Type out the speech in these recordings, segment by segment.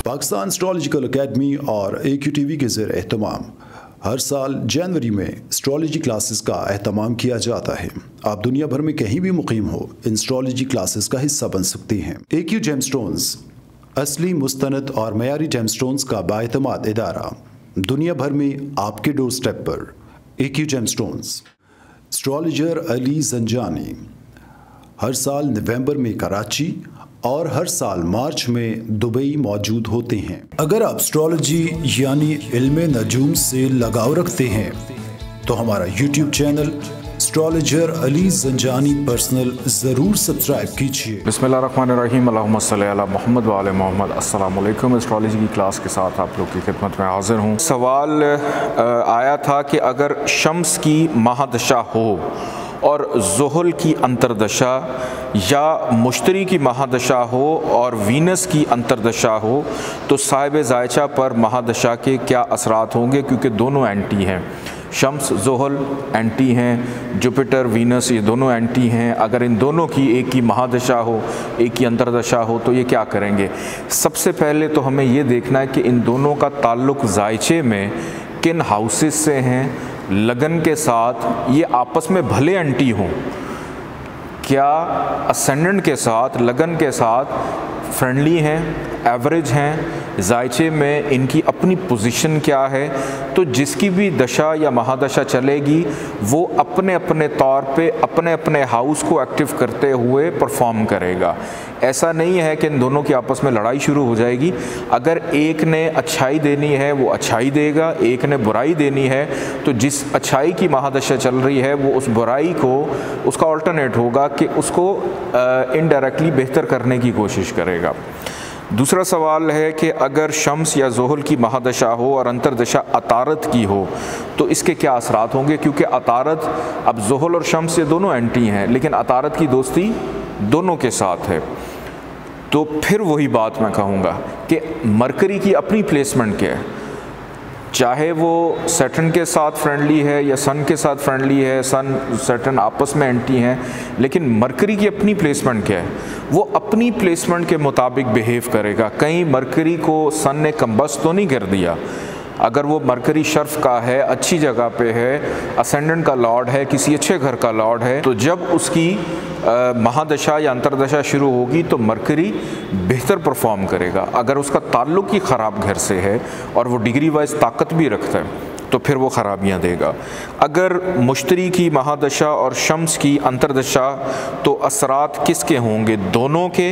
Pakistan astrological academy और AQ TV के ज़ेर एहतमाम हर साल जनवरी में एस्ट्रोलॉजी क्लासेस का एहतमाम किया जाता है। आप दुनिया भर में कहीं भी मुकीम हो, इन एस्ट्रोलॉजी क्लासेस का हिस्सा बन सकते हैं। AQ जेमस्टोन्स असली, मुस्तनद और मयारी जेमस्टोन्स का बाएतमाद इदारा, दुनिया भर में आपके डोर स्टेप पर। AQ gemstones. Astrologer Ali Janjani हर साल नवंबर में कराची और हर साल मार्च में दुबई मौजूद होते हैं। अगर आप एस्ट्रोलॉजी यानी इल्मे नजूम से लगाव रखते हैं तो हमारा YouTube channel astrologer Ali Janjani personal ज़रूर सब्सक्राइब कीजिए। बिस्मिल्लाहिर्रहमानिर्रहीम, अल्लाहुम्मा सल्ली अला मोहम्मद व आले मोहम्मद। अस्सलामु अलैकुम। एस्ट्रोलॉजी की क्लास के साथ आप लोग की खिदमत में हाजिर हूँ। सवाल आया था कि अगर शम्स की महादशा हो और ज़ुहल की अंतरदशा या मुश्तरी की महादशा हो और वीनस की अंतरदशा हो तो साहिब ज़ायचा पर महादशा के क्या असरात होंगे, क्योंकि दोनों एंटी हैं। शम्स ज़ुहल एंटी हैं, जुपिटर वीनस ये दोनों एंटी हैं। अगर इन दोनों की एक की महादशा हो एक की अंतरदशा हो तो ये क्या करेंगे। सबसे पहले तो हमें ये देखना है कि इन दोनों का ताल्लुक़ ज़ायचे में किन हाउसेस से हैं। लगन के साथ ये आपस में भले एंटी हों, क्या असेंडेंट के साथ लगन के साथ फ्रेंडली हैं, एवरेज हैं, ज़ायचे में इनकी अपनी पोजीशन क्या है। तो जिसकी भी दशा या महादशा चलेगी वो अपने अपने तौर पे अपने अपने हाउस को एक्टिव करते हुए परफॉर्म करेगा। ऐसा नहीं है कि इन दोनों की आपस में लड़ाई शुरू हो जाएगी। अगर एक ने अच्छाई देनी है वो अच्छाई देगा, एक ने बुराई देनी है तो जिस अच्छाई की महादशा चल रही है वो उस बुराई को उसका अल्टरनेट होगा कि उसको इनडायरेक्टली बेहतर करने की कोशिश करेगा। दूसरा सवाल है कि अगर शम्स या ज़ुहल की महादशा हो और अंतरदशा अतारत की हो तो इसके क्या असरात होंगे, क्योंकि अतारत, अब ज़ुहल और शम्स ये दोनों एंटी हैं लेकिन अतारत की दोस्ती दोनों के साथ है। तो फिर वही बात मैं कहूँगा कि मरकरी की अपनी प्लेसमेंट क्या है, चाहे वो सैटर्न के साथ फ्रेंडली है या सन के साथ फ्रेंडली है, सन सैटर्न आपस में एंटी हैं, लेकिन मरकरी की अपनी प्लेसमेंट क्या है, वो अपनी प्लेसमेंट के मुताबिक बिहेव करेगा। कहीं मरकरी को सन ने कम्बस्ट तो नहीं कर दिया। अगर वो मरकरी शर्फ का है, अच्छी जगह पे है, असेंडेंट का लॉर्ड है, किसी अच्छे घर का लॉर्ड है, तो जब उसकी महादशा या अंतरदशा शुरू होगी तो मरकरी बेहतर परफॉर्म करेगा। अगर उसका ताल्लुक़ ही ख़राब घर से है और वो डिग्री वाइज ताकत भी रखता है तो फिर वो ख़राबियाँ देगा। अगर मुश्तरी की महादशा और शम्स की अंतरदशा तो असरात किसके होंगे, दोनों के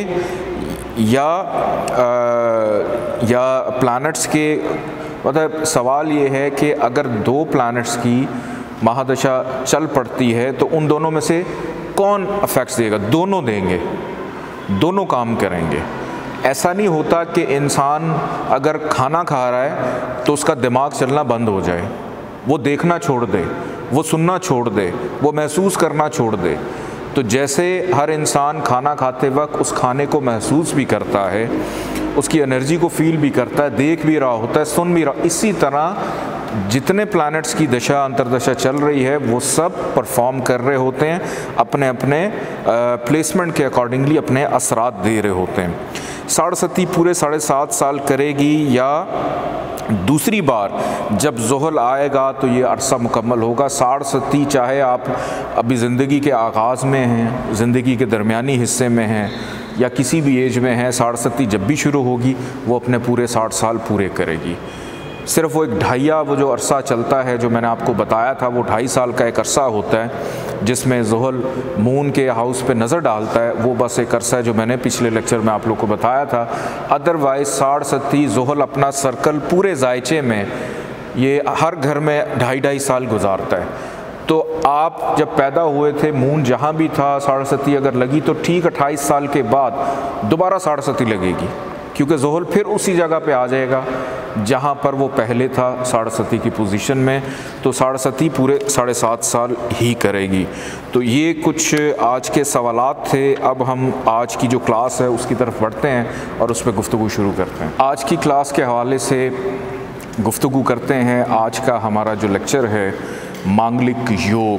या प्लैनेट्स के। मतलब सवाल ये है कि अगर दो प्लैनेट्स की महादशा चल पड़ती है तो उन दोनों में से कौन अफेक्ट्स देगा। दोनों देंगे, दोनों काम करेंगे। ऐसा नहीं होता कि इंसान अगर खाना खा रहा है तो उसका दिमाग चलना बंद हो जाए, वो देखना छोड़ दे, वो सुनना छोड़ दे, वो महसूस करना छोड़ दे। तो जैसे हर इंसान खाना खाते वक्त उस खाने को महसूस भी करता है, उसकी एनर्जी को फील भी करता है, देख भी रहा होता है, सुन भी रहा, इसी तरह जितने प्लैनेट्स की दशा अंतरदशा चल रही है वो सब परफॉर्म कर रहे होते हैं, अपने अपने प्लेसमेंट के अकॉर्डिंगली अपने असरात दे रहे होते हैं। साढ़े पूरे 7.5 साल करेगी या दूसरी बार जब ज़ुहल आएगा तो ये अरसा मुकम्मल होगा। 7.5 चाहे आप अभी ज़िंदगी के आगाज़ में हैं, ज़िंदगी के दरमियानी हिस्से में हैं या किसी भी एज में हैं, 7.5 जब भी शुरू होगी वो अपने पूरे 60 साल पूरे करेगी। सिर्फ वो एक ढाइया वो जो अरसा चलता है जो मैंने आपको बताया था, वो 2.5 साल का एक अरसा होता है जिसमें ज़ुहल मून के हाउस पे नज़र डालता है। वो बस एक अरसा है जो मैंने पिछले लेक्चर में आप लोग को बताया था। अदरवाइज़ 7.5 ज़ुहल अपना सर्कल पूरे ज़ायचे में ये हर घर में 2.5 साल गुजारता है। तो आप जब पैदा हुए थे मून जहाँ भी था 7.5 अगर लगी तो ठीक 28 साल के बाद दोबारा 7.5 लगेगी, क्योंकि ज़ुहल फिर उसी जगह पे आ जाएगा जहाँ पर वो पहले था 7.5 की पोजीशन में। तो 7.5 पूरे 7.5 साल ही करेगी। तो ये कुछ आज के सवालात थे। अब हम आज की जो क्लास है उसकी तरफ बढ़ते हैं और उस पर गुफ्तगू शुरू करते हैं। आज की क्लास के हवाले से गुफ्तगू करते हैं। आज का हमारा जो लेक्चर है मांगलिक योग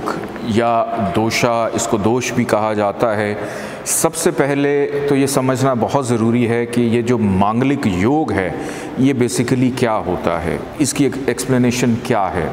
या दोषा, इसको दोष भी कहा जाता है। सबसे पहले तो ये समझना बहुत ज़रूरी है कि ये जो मांगलिक योग है ये बेसिकली क्या होता है, इसकी एक्सप्लेनेशन क्या है।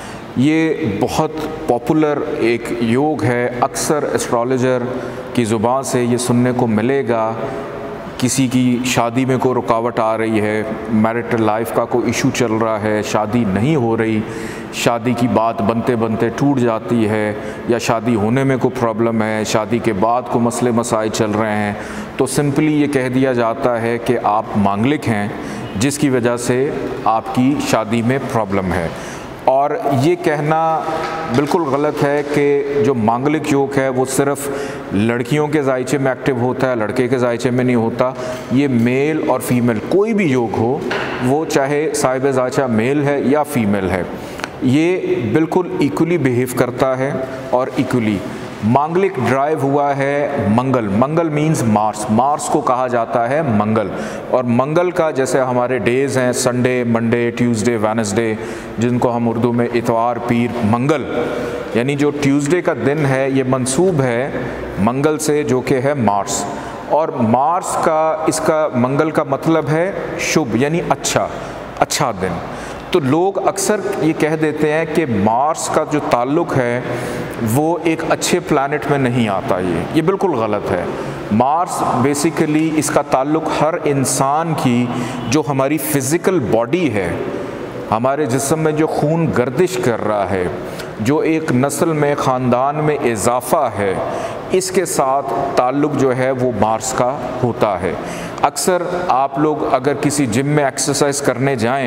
ये बहुत पॉपुलर एक योग है, अक्सर एस्ट्रोलॉजर की ज़ुबान से ये सुनने को मिलेगा। किसी की शादी में कोई रुकावट आ रही है, मैरिटल लाइफ का कोई इशू चल रहा है, शादी नहीं हो रही, शादी की बात बनते बनते टूट जाती है, या शादी होने में कोई प्रॉब्लम है, शादी के बाद को मसले मसाइल चल रहे हैं, तो सिंपली ये कह दिया जाता है कि आप मांगलिक हैं, जिसकी वजह से आपकी शादी में प्रॉब्लम है। और ये कहना बिल्कुल गलत है कि जो मांगलिक योग है वो सिर्फ लड़कियों के जायचे में एक्टिव होता है, लड़के के जायचे में नहीं होता। ये मेल और फीमेल कोई भी योग हो, वो चाहे साहिब जायचा मेल है या फीमेल है, ये बिल्कुल इक्वली बिहेव करता है। और इक्वली मांगलिक ड्राइव हुआ है Mangal. Mangal means Mars, Mars को कहा जाता है मंगल। और मंगल का जैसे हमारे डेज़ हैं संडे, मंडे, ट्यूसडे, वेडनेसडे, जिनको हम उर्दू में इतवार, पीर, मंगल, यानी जो ट्यूसडे का दिन है ये मंसूब है मंगल से, जो कि है मार्स। और मार्स का, इसका मंगल का मतलब है शुभ, यानी अच्छा दिन। तो लोग अक्सर ये कह देते हैं कि मार्स का जो ताल्लुक़ है वो एक अच्छे प्लैनेट में नहीं आता। ये बिल्कुल गलत है। मार्स बेसिकली इसका ताल्लुक़ हर इंसान की जो हमारी फ़िज़िकल बॉडी है, हमारे जिस्म में जो खून गर्दिश कर रहा है, जो एक नस्ल में, ख़ानदान में इजाफ़ा है, इसके साथ ताल्लुक़ जो है वो मार्स का होता है। अक्सर आप लोग अगर किसी जिम में एक्सरसाइज करने जाएं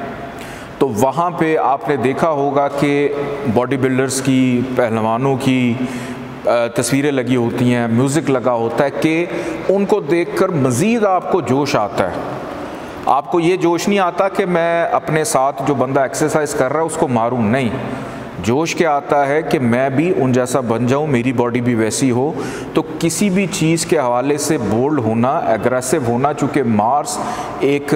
तो वहाँ पे आपने देखा होगा कि बॉडी बिल्डर्स की, पहलवानों की तस्वीरें लगी होती हैं, म्यूज़िक लगा होता है कि उनको देखकर मज़ीद आपको जोश आता है। आपको ये जोश नहीं आता कि मैं अपने साथ जो बंदा एक्सरसाइज कर रहा है उसको मारूं, नहीं। जोश क्या आता है कि मैं भी उन जैसा बन जाऊं, मेरी बॉडी भी वैसी हो। तो किसी भी चीज़ के हवाले से बोल्ड होना, एग्रेसिव होना, चूँकि मार्स एक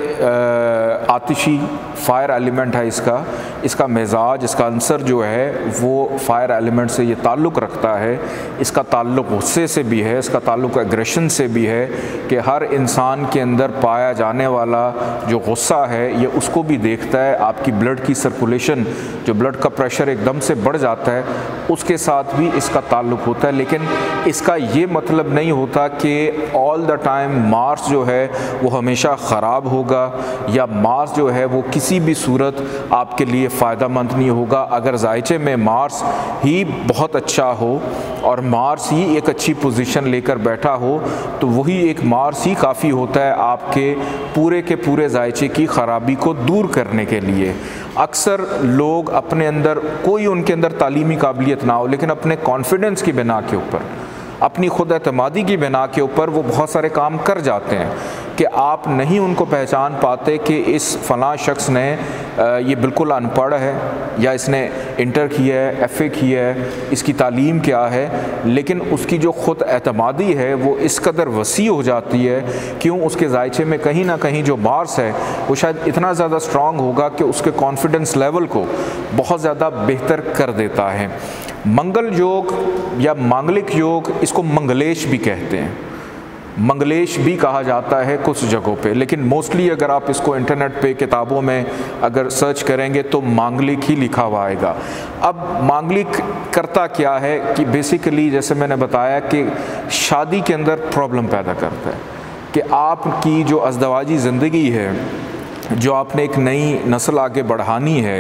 आतिशी फायर एलिमेंट है, इसका मिजाज, इसका आंसर जो है वो फायर एलिमेंट से ये ताल्लुक़ रखता है। इसका ताल्लुक़ गुस्से से भी है, इसका ताल्लुक़ एग्रेशन से भी है कि हर इंसान के अंदर पाया जाने वाला जो गुस्सा है ये उसको भी देखता है। आपकी ब्लड की सर्कुलेशन, जो ब्लड का प्रेशर एकदम से बढ़ जाता है, उसके साथ भी इसका ताल्लुक़ होता है। लेकिन इसका ये मतलब नहीं होता कि ऑल द टाइम मार्स जो है वो हमेशा ख़राब होगा, या मार्स जो है वो किसी भी सूरत आपके लिए फ़ायदेमंद नहीं होगा। अगर जायचे में मार्स ही बहुत अच्छा हो और मार्स ही एक अच्छी पोजीशन लेकर बैठा हो, तो वही एक मार्स ही काफ़ी होता है आपके पूरे के पूरे जायचे की ख़राबी को दूर करने के लिए। अक्सर लोग अपने अंदर, कोई उनके अंदर तालीमी काबिलियत ना हो, लेकिन अपने कॉन्फिडेंस की बिना के ऊपर, अपनी खुद एतमादी की बिना के ऊपर वो बहुत सारे काम कर जाते हैं कि आप नहीं उनको पहचान पाते कि इस फ़लाँ शख्स ने ये बिल्कुल अनपढ़ है, या इसने इंटर किया है, FA किया है, इसकी तालीम क्या है, लेकिन उसकी जो ख़ुद एतमादी है वो इस कदर वसी हो जाती है। क्यों? उसके जायचे में कहीं ना कहीं जो मार्स है वो शायद इतना ज़्यादा स्ट्रॉन्ग होगा कि उसके कॉन्फिडेंस लेवल को बहुत ज़्यादा बेहतर कर देता है। मंगल योग या मांगलिक योग, इसको मंगलेश भी कहते हैं, मंगलेश भी कहा जाता है कुछ जगहों पे, लेकिन मोस्टली अगर आप इसको इंटरनेट पे किताबों में अगर सर्च करेंगे तो मांगलिक ही लिखा हुआ आएगा। अब मांगलिक करता क्या है कि बेसिकली जैसे मैंने बताया कि शादी के अंदर प्रॉब्लम पैदा करता है कि आपकी जो अज़दवाजी ज़िंदगी है, जो आपने एक नई नस्ल आगे बढ़ानी है,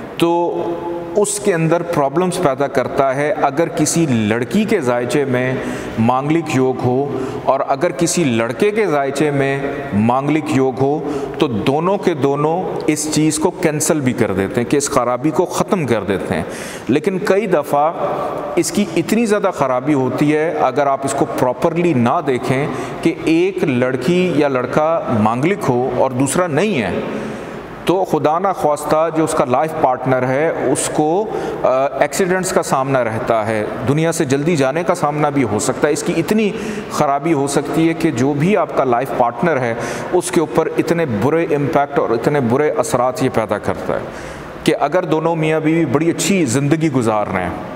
तो उसके अंदर प्रॉब्लम्स पैदा करता है। अगर किसी लड़की के जायचे में मांगलिक योग हो और अगर किसी लड़के के जायचे में मांगलिक योग हो, तो दोनों के दोनों इस चीज़ को कैंसिल भी कर देते हैं, कि इस ख़राबी को ख़त्म कर देते हैं। लेकिन कई दफ़ा इसकी इतनी ज़्यादा ख़राबी होती है, अगर आप इसको प्रॉपरली ना देखें, कि एक लड़की या लड़का मांगलिक हो और दूसरा नहीं है, तो खुदा ना ख्वास्ता जो उसका लाइफ पार्टनर है उसको एक्सीडेंट्स का सामना रहता है, दुनिया से जल्दी जाने का सामना भी हो सकता है। इसकी इतनी ख़राबी हो सकती है कि जो भी आपका लाइफ पार्टनर है उसके ऊपर इतने बुरे इम्पैक्ट और इतने बुरे असरात ये पैदा करता है कि अगर दोनों मियाँ बीवी बड़ी अच्छी ज़िंदगी गुजार रहे हैं,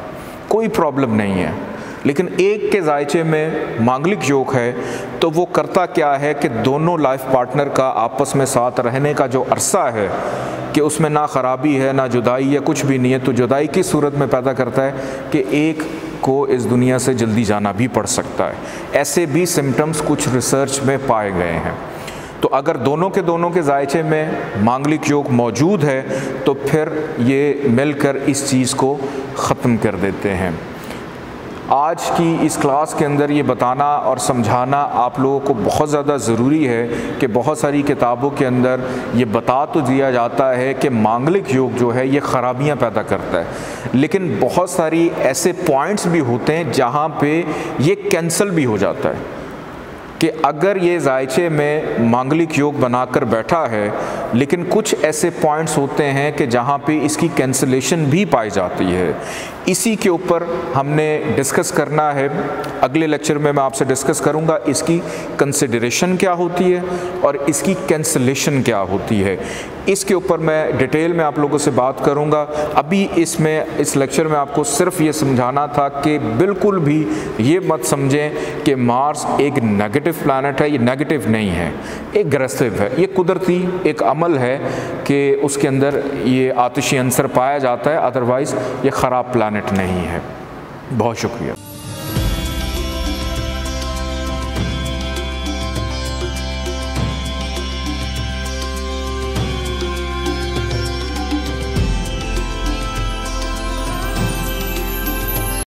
कोई प्रॉब्लम नहीं है। लेकिन एक के जायचे में मांगलिक योग है तो वो करता क्या है कि दोनों लाइफ पार्टनर का आपस में साथ रहने का जो अरसा है कि उसमें ना ख़राबी है ना जुदाई या कुछ भी नहीं है, तो जुदाई की सूरत में पैदा करता है कि एक को इस दुनिया से जल्दी जाना भी पड़ सकता है। ऐसे भी सिम्टम्स कुछ रिसर्च में पाए गए हैं। तो अगर दोनों के जायचे में मांगलिक योग मौजूद है तो फिर ये मिलकर इस चीज़ को ख़त्म कर देते हैं। आज की इस क्लास के अंदर ये बताना और समझाना आप लोगों को बहुत ज़्यादा ज़रूरी है कि बहुत सारी किताबों के अंदर ये बता तो दिया जाता है कि मांगलिक योग जो है ये ख़राबियाँ पैदा करता है, लेकिन बहुत सारी ऐसे पॉइंट्स भी होते हैं जहाँ पे ये कैंसिल भी हो जाता है कि अगर ये जायचे में मांगलिक योग बनाकर बैठा है, लेकिन कुछ ऐसे पॉइंट्स होते हैं कि जहाँ पे इसकी कैंसिलेशन भी पाई जाती है। इसी के ऊपर हमने डिस्कस करना है। अगले लेक्चर में मैं आपसे डिस्कस करूँगा इसकी कंसिडरेशन क्या होती है और इसकी कैंसिलेशन क्या होती है। इसके ऊपर मैं डिटेल में आप लोगों से बात करूँगा। अभी इस लेक्चर में आपको सिर्फ ये समझाना था कि बिल्कुल भी ये मत समझें कि मार्स एक नेगेटिव प्लैनेट है। ये नेगेटिव नहीं है, एक अग्रेसिव है। ये कुदरती एक अमल है कि उसके अंदर ये आतिशी अंसर पाया जाता है, अदरवाइज़ ये ख़राब प्लैनेट नहीं है। बहुत शुक्रिया।